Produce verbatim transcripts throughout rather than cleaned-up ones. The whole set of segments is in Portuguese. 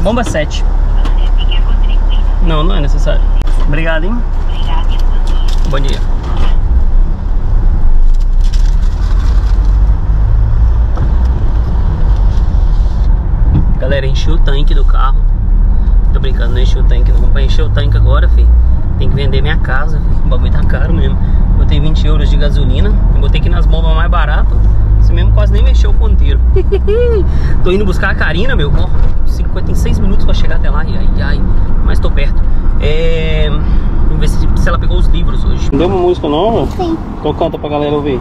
bomba sete. Não, não é necessário. Obrigado, hein? Bom dia. Galera, enchi o tanque do carro. Tô brincando, não enchi o tanque não. Pra encher o tanque agora, filho, tem que vender minha casa, filho. O bagulho tá caro mesmo. Botei vinte euros de gasolina. Eu botei aqui nas bombas mais baratas. Você mesmo quase nem mexeu o ponteiro. Tô indo buscar a Karina, meu. Ó, cinquenta e seis minutos pra chegar até lá. Ai, ai, ai. Mas tô perto. É... Vamos ver se, se ela pegou os livros hoje. Deu uma música nova? Sim. Então canta pra galera ouvir.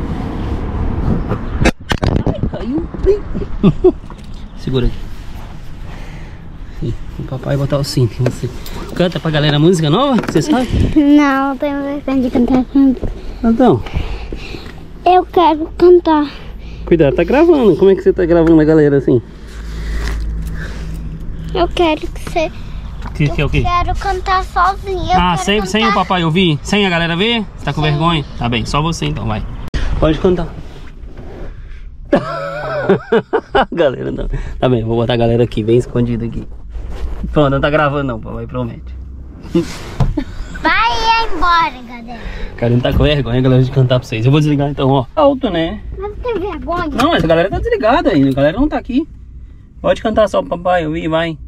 Ai, caiu. Segura aqui. Sim, o papai botar o cinto em você. Canta pra galera a música nova? Você sabe? Não, eu tenho vergonha de cantar. Então. Eu quero cantar. Cuidado, tá gravando. Como é que você tá gravando a galera assim? Eu quero que você... Que, que é o quê? Eu quero cantar sozinha. Eu Ah, quero sem, cantar... sem o papai ouvir? Sem a galera ver? Você tá com Sim. vergonha? Tá bem, só você então, vai. Pode cantar. Galera, não. Tá bem, vou botar a galera aqui, bem escondida aqui. Pronto, não tá gravando não, papai, promete. Vai embora, galera. Cara, não tá com vergonha, galera, de cantar pra vocês. Eu vou desligar então, ó. Alto, né? Mas tem vergonha? Não, mas a galera tá desligada ainda, a galera não tá aqui. Pode cantar só pro papai ouvir, vai.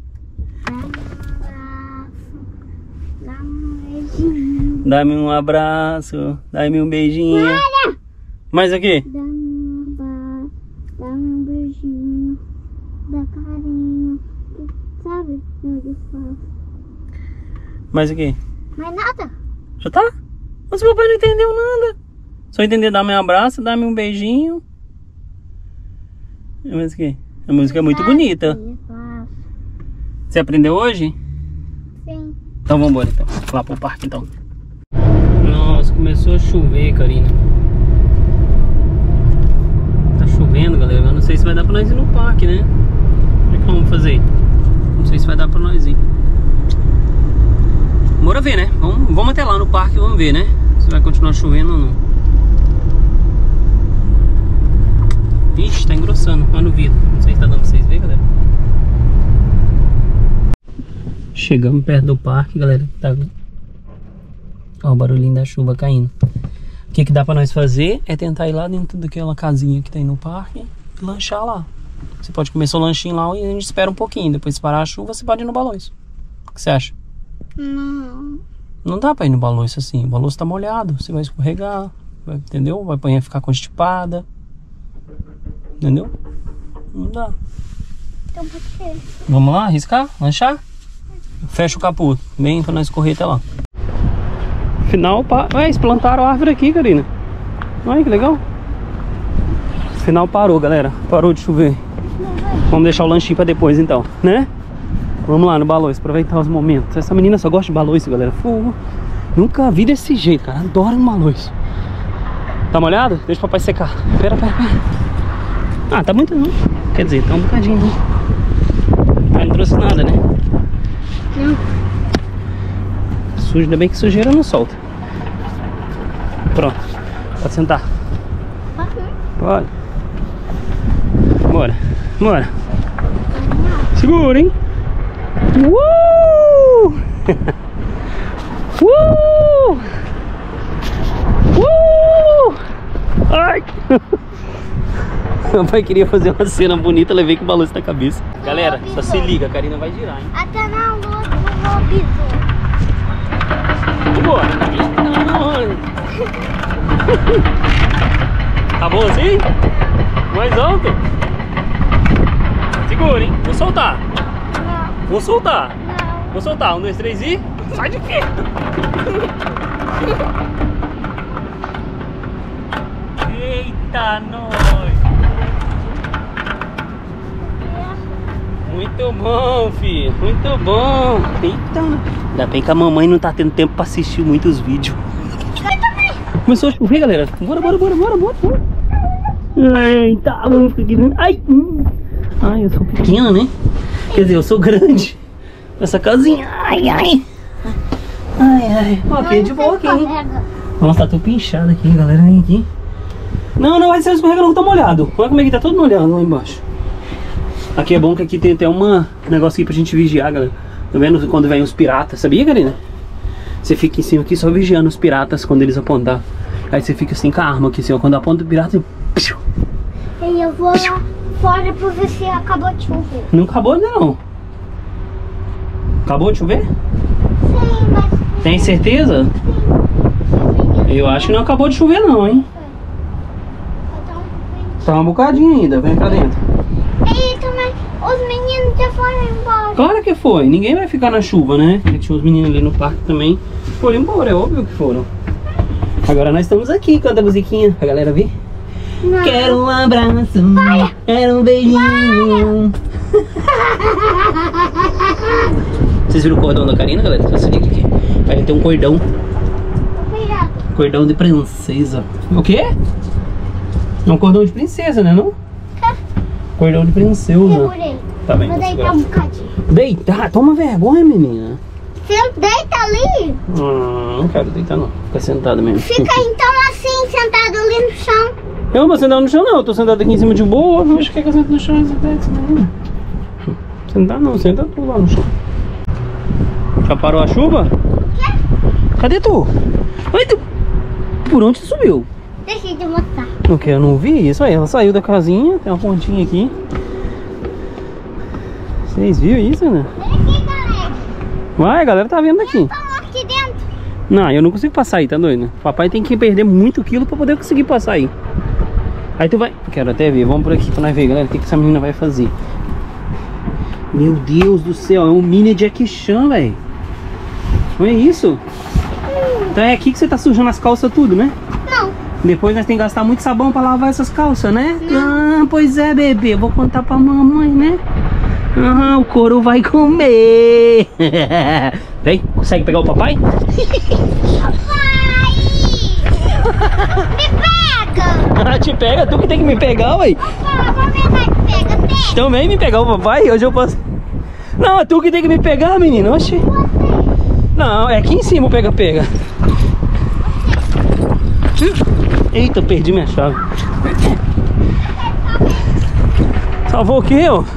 Dá-me um abraço, dá-me um beijinho. Olha! Mais o quê? Dá-me um abraço, dá-me um beijinho, dá carinho, sabe o que eu faço? Mais o quê? Mais nada? Já tá? Mas o papai não entendeu nada. Só entender dar-me um abraço, dar-me um beijinho. E mais o quê? A música é muito bonita. Você aprendeu hoje? Sim. Então vamos embora então. Lá pro parque então. Nossa, começou a chover, Karina. Tá chovendo, galera. Eu não sei se vai dar pra nós ir no parque, né? Como é que vamos fazer? Não sei se vai dar pra nós ir. Bora ver, né? Vamos, vamos até lá no parque e vamos ver, né? Se vai continuar chovendo ou não. Ixi, tá engrossando, mas no vidro. Não sei se tá dando pra vocês verem, galera. Chegamos perto do parque, galera. Tá... Ó o barulhinho da chuva caindo. O que que dá pra nós fazer é tentar ir lá dentro daquela casinha que tem no parque e lanchar lá. Você pode comer seu lanchinho lá e a gente espera um pouquinho. Depois, se parar a chuva, você pode ir no Balões. O que você acha? Não. Não dá pra ir no Balões assim. O Balões tá molhado. Você vai escorregar, vai, entendeu? Vai apanhar, ficar constipada. Entendeu? Não dá. Então pode ser. Vamos lá, arriscar? Lanchar? Fecha o capô, bem pra nós correr até lá. Final, pa... Ué, eles plantaram a árvore aqui, Karina. Olha que legal. Final parou, galera. Parou de chover. Vamos deixar o lanchinho pra depois então, né? Vamos lá no Balões, aproveitar os momentos. Essa menina só gosta de Balões, galera. Fogo. Nunca vi desse jeito, cara. Adoro um Balões. Tá molhado? Deixa o papai secar. Pera, pera, pera. Ah, tá muito não. Quer dizer, tá um bocadinho, né? Ah, não trouxe nada, né? Não. Sujo, ainda bem que sujeira não solta. Pronto. Pode sentar. Pode. Bora. Bora. Segura, hein? Uh! uh! Uh! Ai! Meu pai queria fazer uma cena bonita, levei com o balanço na cabeça. Galera, só se liga, a Karina vai girar, hein? Até na lua do lobisomem. Boa! Tá bom assim? Mais alto? Segura, hein? Vou soltar. Não. Vou soltar. Não. Vou soltar. Um, dois, três e... Sai de perto! Eita, nós! Muito bom, filho. Muito bom. Eita. Ainda bem que a mamãe não tá tendo tempo pra assistir muitos vídeos. Começou a chover, galera. Bora, bora, bora, bora, bora. Eita, vamos ficar aqui. Ai, hum. Ai, eu sou pequena, né? Quer dizer, eu sou grande. Essa casinha. Ai, ai. Ai, ai. Ó, aqui é de boa aqui, hein? Nossa, tá tudo pinchado aqui, galera. Vem aqui. Não, não vai ser escorrega não, tá molhado. Olha como é que tá todo molhado lá embaixo. Aqui é bom que aqui tem até uma, um negócio aqui pra gente vigiar, galera. Tá vendo quando vem os piratas? Sabia, Karina? Você fica em cima aqui só vigiando os piratas quando eles apontar. Aí você fica assim com a arma aqui, assim, ó. Quando aponta o pirata, você... E eu vou lá fora pra ver se acabou de chover. Não acabou ainda não. Acabou de chover? Sim, mas... Tem certeza? Sim. Eu acho que não acabou de chover não, hein? Tá um bocadinho ainda, vem pra dentro. E também, os meninos já foram embora. Claro que foi, ninguém vai ficar na chuva, né? Tinha os meninos ali no parque também. Foram embora, é óbvio que foram. Agora nós estamos aqui, canta a musiquinha pra galera ver. Não. Quero um abraço, vai. Quero um beijinho. Vocês viram o cordão da Karina, galera? Essa dica aqui. Aí tem um cordão. Cordão de princesa. O quê? É um cordão de princesa, né não? É. Cordão de princesa. Segurei. Tá bem. Vou deitar um bocadinho. Deitar? Toma vergonha, menina. Você deita ali? Hum, não quero deitar não. Fica sentado mesmo. Fica então assim, sentado ali no chão. Eu não vou sentar no chão não. Eu tô sentado aqui em cima de boa. Não acho que é que eu sento no chão. Sentar não, senta tu lá no chão. Já parou a chuva? O quê? Cadê tu? Oi, tu... Por onde tu subiu? Deixa eu te mostrar. O que? Eu não vi isso aí. Ela saiu da casinha. Tem uma pontinha aqui. Vocês viram isso, né? Vem aqui, galera. Vai, a galera tá vendo aqui. Estamos aqui dentro. Não, eu não consigo passar aí, tá doido? O papai tem que perder muito quilo pra poder conseguir passar aí. Aí tu vai... Quero até ver. Vamos por aqui pra nós ver, galera. O que, que essa menina vai fazer. Meu Deus do céu. É um mini Jack Chan, velho. Olha isso. Então é aqui que você tá sujando as calças tudo, né? Não. Depois nós temos que gastar muito sabão pra lavar essas calças, né? Não. Ah, pois é, bebê. Eu vou contar pra mamãe, né? Ah, o couro vai comer. Vem, consegue pegar o papai? Papai! Me pega! Te pega, tu que tem que me pegar, ué. Papai, vou pegar, te pega, tem. Então vem me pegar o papai, hoje eu posso... Não, é tu que tem que me pegar, menino. Oxi. Não, é aqui em cima o pega-pega. Eita, perdi minha chave. Salvou o quê, ó?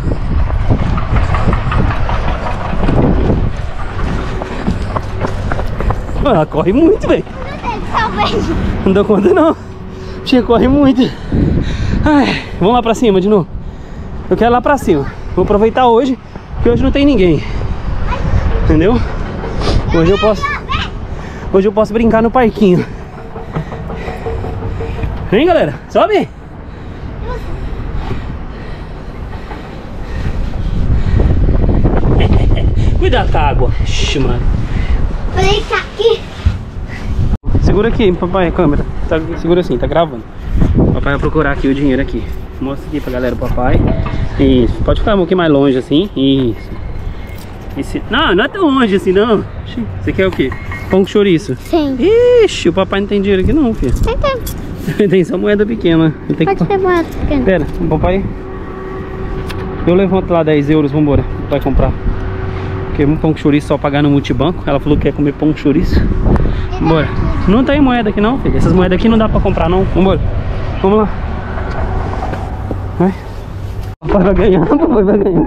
Ela corre muito, velho. Não deu conta não. Tia, corre muito. Ai, vamos lá pra cima de novo. Eu quero ir lá pra cima. Vou aproveitar hoje, que hoje não tem ninguém. Entendeu? Hoje eu posso Hoje eu posso brincar no parquinho. Vem, galera, sobe. Cuidado com a água. Ixi, mano. Vou deitar aqui. Segura aqui, papai, a câmera. Tá, segura assim, tá gravando. Papai vai procurar aqui o dinheiro aqui. Mostra aqui pra galera, papai. Isso, pode ficar um pouquinho mais longe assim. Isso. Esse... Não, não é tão longe assim não. Você quer o quê? Pão com chouriço? Sim. Ixi, o papai não tem dinheiro aqui não, filho. Tem, tem. Tem só moeda pequena. Tem Pode que... ser moeda pequena. Pera, o papai... Eu levanto lá dez euros, vambora. Vai comprar. Porque um pão com chouriço só pagar no multibanco. Ela falou que quer comer pão com chouriço. Vambora. Não tem moeda aqui não, filho. Essas moedas aqui não dá pra comprar não. Vambora. Vamos lá. Vai. O papai vai ganhar, o papai vai ganhar.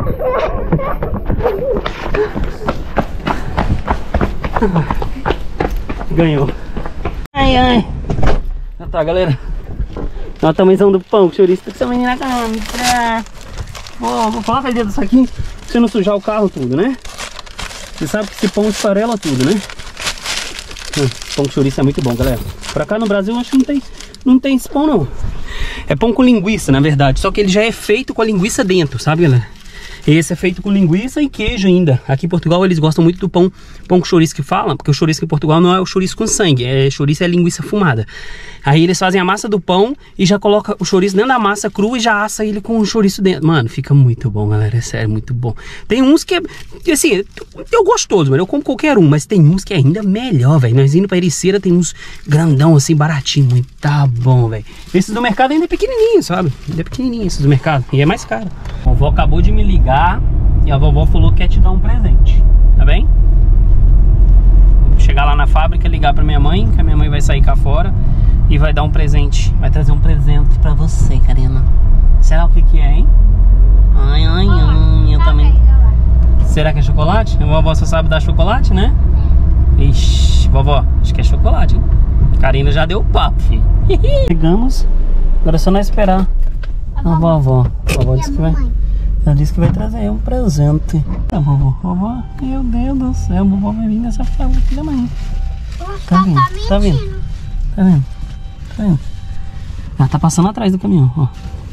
Ganhou. Ai, ai. Já tá, galera. Olha o tamanho do pão com chouriço que essa menina compra. Vou, vou falar pra dentro disso aqui pra você não sujar o carro tudo, né? Você sabe que esse pão esfarela tudo, né? Hum, pão com chouriço é muito bom, galera. Pra cá no Brasil eu acho que não tem, não tem esse pão não. É pão com linguiça, na verdade. Só que ele já é feito com a linguiça dentro, sabe, galera? Esse é feito com linguiça e queijo ainda. Aqui em Portugal eles gostam muito do pão, pão com chouriço que falam, porque o chouriço em Portugal não é o chouriço com sangue, é chouriço é linguiça fumada. Aí eles fazem a massa do pão e já coloca o chouriço dentro da massa crua e já assa ele com o chouriço dentro. Mano, fica muito bom, galera, é sério, muito bom. Tem uns que, assim, eu gosto todos, mano, eu como qualquer um, mas tem uns que é ainda melhor, velho. Nós indo pra Ericeira tem uns grandão assim, baratinho, muito tá bom, velho. Esses do mercado ainda é pequenininho, sabe? Ainda é pequenininho esses do mercado e é mais caro. A vovó acabou de me ligar e a vovó falou que quer te dar um presente, tá bem? Vou chegar lá na fábrica, ligar pra minha mãe, que a minha mãe vai sair cá fora e vai dar um presente, vai trazer um presente pra você, Karina. Será o que que é, hein? Ai, ai, ai, eu também. Será que é chocolate? A vovó só sabe dar chocolate, né? Ixi, vovó, acho que é chocolate, hein? Karina já deu o papo, filho. Chegamos. Agora é só nós esperar a vovó. A vovó disse que vai, ela disse que vai trazer um presente. Tá, vovó. Vovó, meu Deus do céu, a vovó vai vir nessa fala aqui da manhã. Tá vendo? Tá vendo? Tá vendo? Tá vendo? Ela tá passando atrás do caminhão, ó.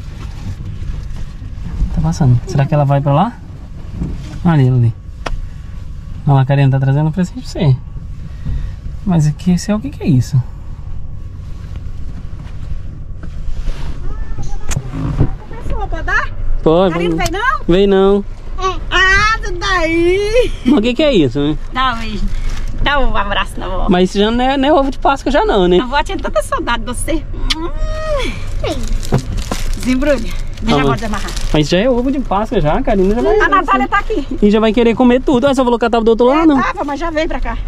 Tá passando. Será que ela vai pra lá? Ali, ali. Olha lá, a Karina tá trazendo um presente pra você. Mas aqui, esse é o que que é isso? Pessoa, pode dar? Pode. Karina vem não? Vem não. É. Ah, tudo daí. Mas o que que é isso, né? Dá um beijo. Dá um abraço na vó. Mas isso já não é, não é ovo de Páscoa já não, né? A vó tinha tanta saudade de você. Hum. Desembrulha. Deixa a vó desamarrar. Mas já é ovo de Páscoa já, Karina já vai... A Natália tá aqui. E já vai querer comer tudo. Ah, você falou que ela tava do outro lado, não? É, tava, mas já veio pra cá.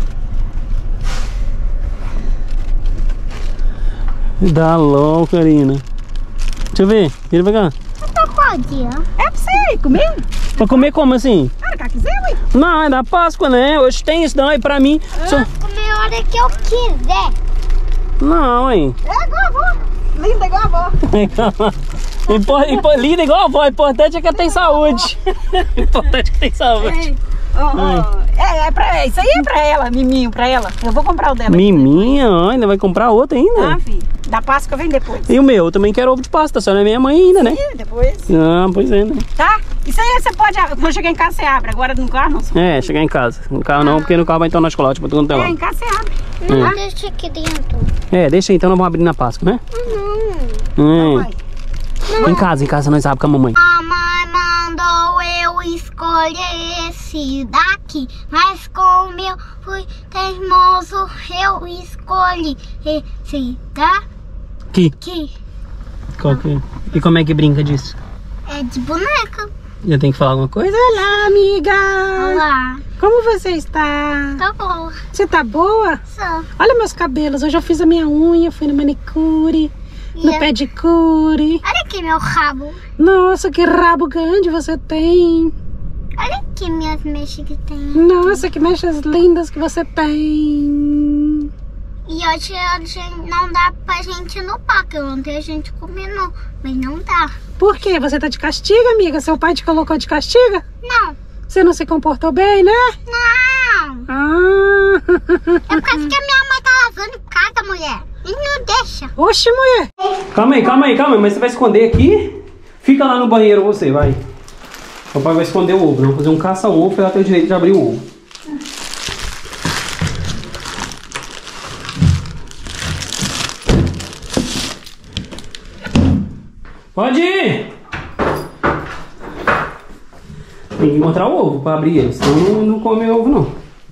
Dá logo, Karina. Deixa eu ver. Vira pra cá. Pode, ó. É pra você comer? Pra comer como assim? Cara, cá quiser, ué. Não, é da Páscoa, né? Hoje tem isso não, é pra mim. Só... Comer a hora que eu quiser. Não, hein? É igual a avó. Linda igual a avó. Impor, impor, linda igual a avó. O importante é que ela tem saúde. O importante é que tem saúde. Ei, oh, oh. É, é pra, isso aí é pra ela, miminho, pra ela. Eu vou comprar o dela. Miminha, ó, ainda vai comprar outra ainda? Ah, filho. Da Páscoa vem depois. E o meu, eu também quero ovo de Páscoa, só não é minha mãe ainda, né? Sim, depois. Ah, pois é, né? Tá? Isso aí você pode, quando chegar em casa você abre. Agora no carro não. Só... É, chegar em casa. No carro não, porque no carro vai entrar na chocolate pra tudo É, em casa você abre. Não, é. Deixa aqui dentro. É, deixa aí, então nós vamos abrir na Páscoa, né? Não. É. Não. Em casa, em casa nós abrimos com a mamãe. Mamãe mandou eu escolher esse daqui, mas como eu fui teimoso, eu escolhi esse daqui. Aqui. Qual que é? E como é que brinca disso? É de boneca. Eu tenho que falar alguma coisa? Olá, amiga. Olá. Como você está? Tá boa. Você tá boa? Só. Olha meus cabelos. Hoje eu fiz a minha unha, fui no manicure, E no é- pedicure. Olha aqui meu rabo. Nossa, que rabo grande você tem. Olha aqui minhas mechas que tem. Nossa, que mechas lindas que você tem. E hoje a gente não dá pra gente ir no parque. Ontem a gente combinou, mas não dá. Por quê? Você tá de castigo, amiga? Seu pai te colocou de castigo? Não. Você não se comportou bem, né? Não. Ah. É por causa que a minha mãe tá lavando casa, mulher. E não deixa. Oxe, mulher. Calma aí, calma aí, calma aí. Mas você vai esconder aqui? Fica lá no banheiro você, vai. Papai vai esconder o ovo. Vamos fazer um caça-ovo pra ela ter o direito de abrir o ovo. Pode ir! Tem que encontrar o ovo pra abrir ele, senão não, não come ovo não.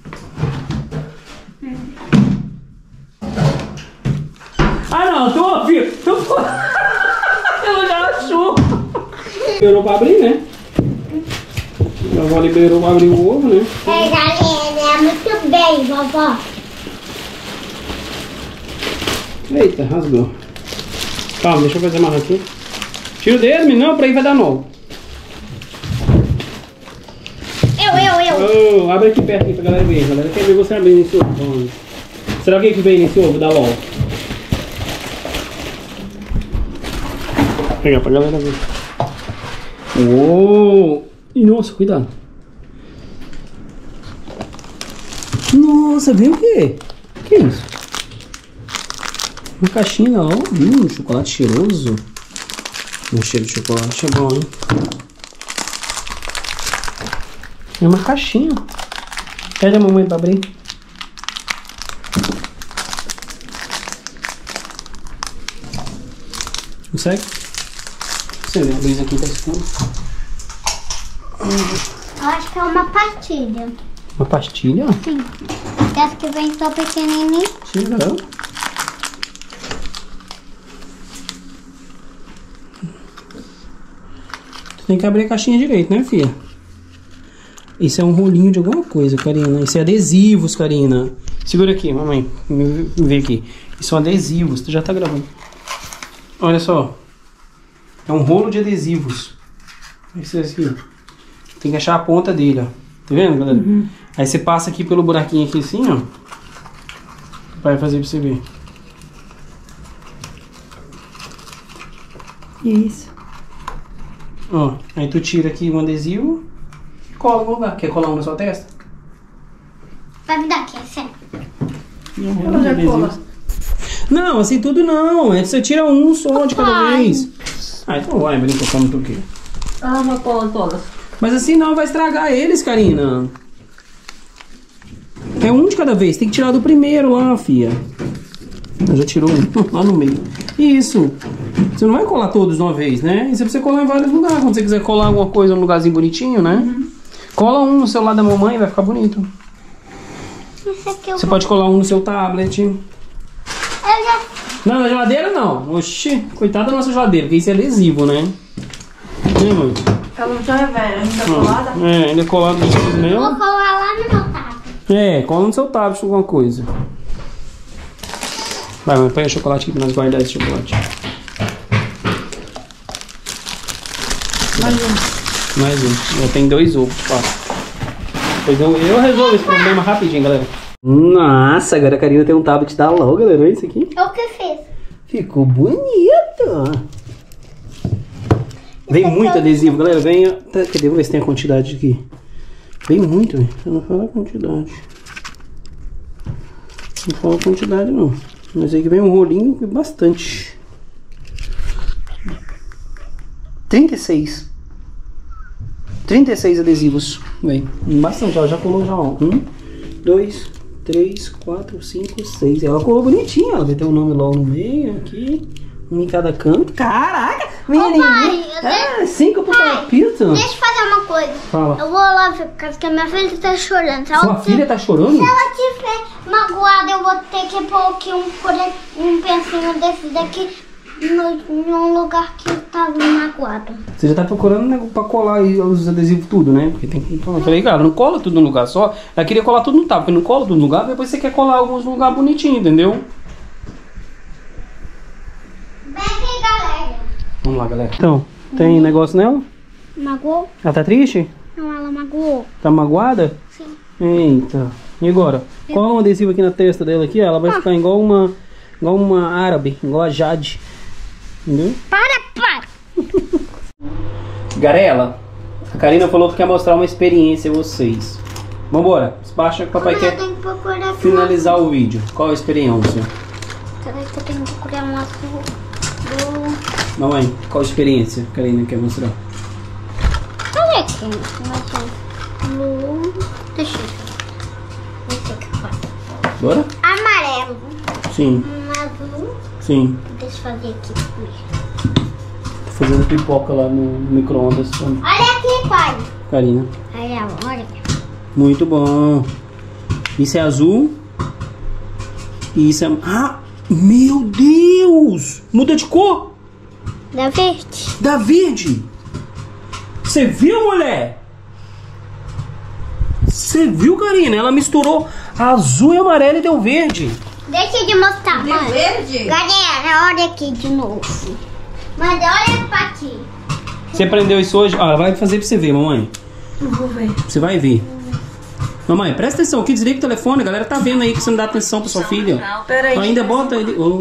Ah não, tô, filho! Tô... Ela já achou! Liberou pra abrir, né? A vovó liberou pra abrir o ovo, né? É, galera, é muito bem, vovó. Eita, rasgou. Calma, deixa eu fazer mais aqui. Tira o dedo, menino, não, pra aí vai dar novo. Eu, eu, eu. Oh, abre aqui perto aqui pra galera ver. A galera quer ver você abrindo esse ovo. Vamos. Será o que que vem nesse ovo da LOL? Vou pegar pra galera ver. Uou! E nossa, cuidado. Nossa, vem o quê? O que é isso? Uma caixinha, ó. Hum, chocolate cheiroso. Um cheiro de chocolate é bom, hein? É uma caixinha. Pede a mamãe pra abrir. Consegue? Acendeu a luz aqui, tá escuro. Eu acho que é uma pastilha. Uma pastilha? Sim. Essa que vem só pequenininho. Tirou. Tu tem que abrir a caixinha direito, né, filha? Isso é um rolinho de alguma coisa, Karina. Isso é adesivos, Karina. Segura aqui, mamãe. Me vê aqui. Isso são adesivos. Tu já tá gravando. Olha só. É um rolo de adesivos. Esse aqui. Tem que achar a ponta dele, ó. Tá vendo, galera? Uhum. Aí você passa aqui pelo buraquinho aqui assim, ó. Vai fazer pra você ver. Isso. Ó, aí tu tira aqui um adesivo e cola no lugar. Quer colar um na sua testa? Vai me dar aqui, é sério. Ela já cola. Não, assim tudo não. É você tira um só de cada Ai. vez. Ah, então vai, brinca como tu quer. Ah, uma cola todas. Mas assim não vai estragar eles, Karina. É um de cada vez. Tem que tirar do primeiro lá, fia. Eu já tirou um lá no meio. Isso. Você não vai colar todos de uma vez, né? Isso é pra você colar em vários lugares. Quando você quiser colar alguma coisa num lugarzinho bonitinho, né? Uhum. Cola um no celular da mamãe, vai ficar bonito. Esse aqui eu Você vou... pode colar um no seu tablet. Eu já... Não, na geladeira não. Oxi, coitada da nossa geladeira, porque isso é adesivo, né? Né, mãe? Ela não já é velha, ainda tá colada? É, ainda é colado no Vou nela. colar lá no meu tablet. É, cola no seu tablet alguma coisa. Vai, mãe, pega o chocolate aqui pra nós guardar esse chocolate. Mais um. Mais um. Eu tenho dois ovos, quatro. Pois eu, eu resolvo esse problema rapidinho, galera. Nossa, agora a Karina tem um tablet da L O, galera. Olha isso aqui. É o que fez. Ficou bonito. Vem muito adesivo, galera. Vem. Tá, cadê? Vamos ver se tem a quantidade aqui. Vem muito, velho. Eu não falo a quantidade. Não falo a quantidade, não. Mas aí que vem um rolinho e bastante. trinta e seis. trinta e seis adesivos. Vem. Bastante. Ela já colou já, ó. Um, dois, três, quatro, cinco, seis. Ela colou bonitinho. Ela vai ter o nome logo no meio aqui. Um em cada canto. Caraca! Menininha! pai, eu Ah, cinco pro papito. Deixa eu fazer uma coisa. Fala. Eu vou lá ver, porque a minha filha tá chorando. Se Sua ela filha tá chorando? Se ela tiver magoada, eu vou ter que pôr aqui um, um pensinho desse daqui no, num lugar que tá magoado. Você já tá procurando, né, pra colar aí os adesivos tudo, né? Porque tem que... Eu falei, cara, não cola tudo num lugar só. Ela queria colar tudo no tablet, porque não cola tudo no lugar, depois você quer colar alguns num lugar bonitinho, entendeu? Vem aqui, galera. Vamos lá, galera. Então, tem negócio nela? Magoou? Ela tá triste? Não, ela magoou. Tá magoada? Sim. Eita. E agora? Cola um adesivo aqui na testa dela aqui, ó. Ela vai ficar igual uma... Igual uma árabe, igual a Jade. Entendeu? Para, para. Garela, a Karina falou que quer mostrar uma experiência a vocês. Vambora, baixa que o papai Eu quer tenho que procurar finalizar o vídeo. Qual a experiência? Peraí que eu tenho que procurar uma do... Mamãe, qual a experiência a Karina quer mostrar? Olha aqui. Blue... Deixa eu ver. Esse aqui faz. Bora? Amarelo. Sim, Um azul. sim. Deixa eu fazer aqui. Tô fazendo pipoca lá no micro-ondas. Olha aqui, pai. Karina. Olha, olha. Muito bom. Isso é azul. E isso é... Ah, meu Deus! Muda de cor. Da verde. Da verde. Você viu, mulher? Você viu, Karina? Ela misturou azul e amarelo e deu verde. Deixa eu te mostrar, Deu mãe. verde? Galera, olha aqui de novo. Mãe, olha pra aqui. Você aprendeu isso hoje? Ah, vai fazer pra você ver, mamãe. Eu vou ver. Você vai ver. Mamãe, presta atenção aqui, desliga o telefone. A galera tá vendo aí que você não dá atenção pra sua filha. Não, peraí. Ainda bota ele. Oh.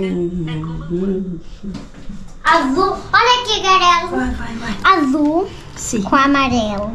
Azul. Olha aqui, galera. Vai, vai, vai. Azul Sim. com amarelo.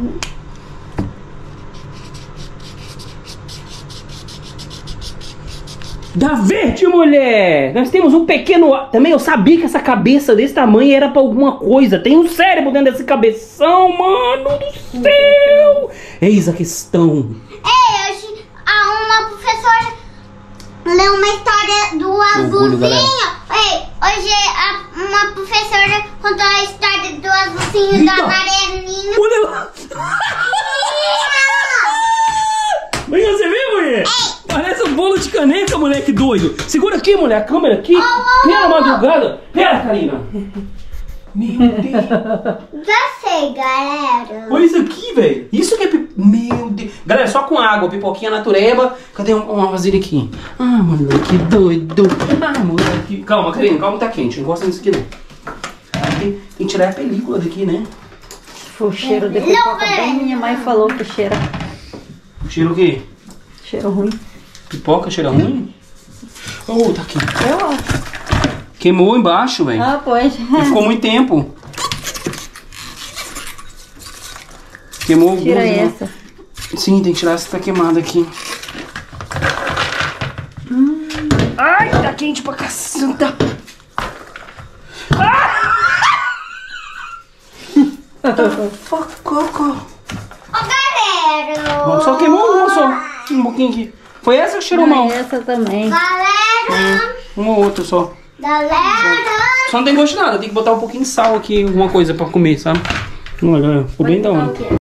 Dá verde, mulher! Nós temos um pequeno... Também eu sabia que essa cabeça desse tamanho era pra alguma coisa. Tem um cérebro dentro desse cabeção, mano do céu! Eis a questão. Ei, hoje a uma professora leu uma história do orgulho, galera. azulzinho. Ei, hoje a, uma professora contou a história do azulzinho e do Eita. amarelinho. Olha lá! Vem, você viu, mulher? Parece um bolo de caneca, moleque doido. Segura aqui, mulher, a câmera aqui. Pela madrugada. Pera, Karina. Meu Deus. Já sei, galera. Olha isso aqui, velho. Isso que é... Pip... Meu Deus. Galera, só com água, pipoquinha natureba. Cadê um- uma vasilha aqui? Ah, moleque doido. Ah, moleque... Calma, Karina, calma, tá quente. Não gosta disso aqui, não. Tem, tem que tirar a película daqui, né? O cheiro de pipoca bem, minha mãe falou que cheira. Cheiro o quê? Cheiro ruim. Pipoca cheira ruim? Oh, tá aqui. Eu acho. Queimou embaixo, velho. Ah, pois. E ficou muito tempo. Queimou o Tira gosto, né? essa. Sim, tem que tirar essa que tá queimada aqui. Hum. Ai, tá quente pra caceta. Ah! Fococo. Ó, galera. Só queimou uma só. Um pouquinho aqui. Foi essa que cheirou mal? Essa também. Galera. Uma ou outra só. Galera. Só não tem gosto de nada. Tem que botar um pouquinho de sal aqui, alguma coisa pra comer, sabe? Olha, ficou bem da hora.